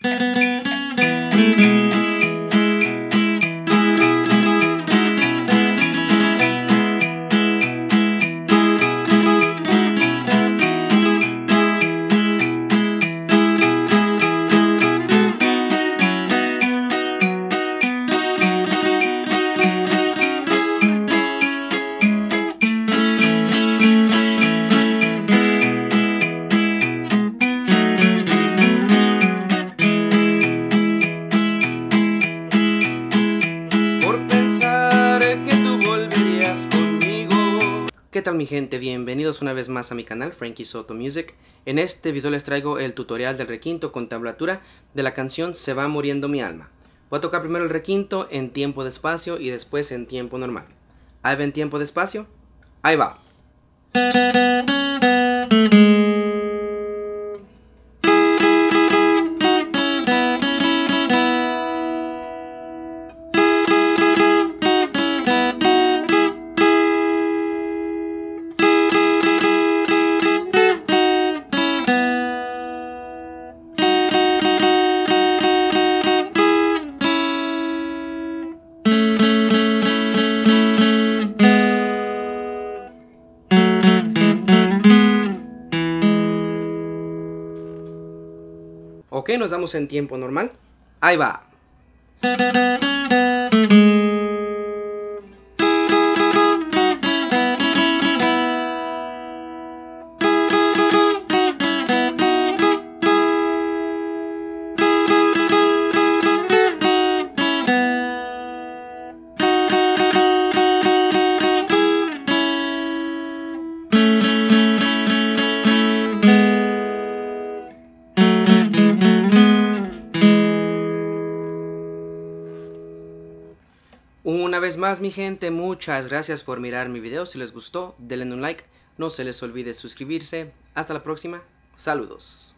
¿Qué tal mi gente? Bienvenidos una vez más a mi canal Frankie Soto Music. En este video les traigo el tutorial del requinto con tablatura de la canción Se va muriendo mi alma. Voy a tocar primero el requinto en tiempo despacio y después en tiempo normal. Ahí va en tiempo despacio. Ahí va. Ok, nos damos en tiempo normal. Ahí va. Una vez más mi gente, muchas gracias por mirar mi video. Si les gustó, denle un like, no se les olvide suscribirse. Hasta la próxima, saludos.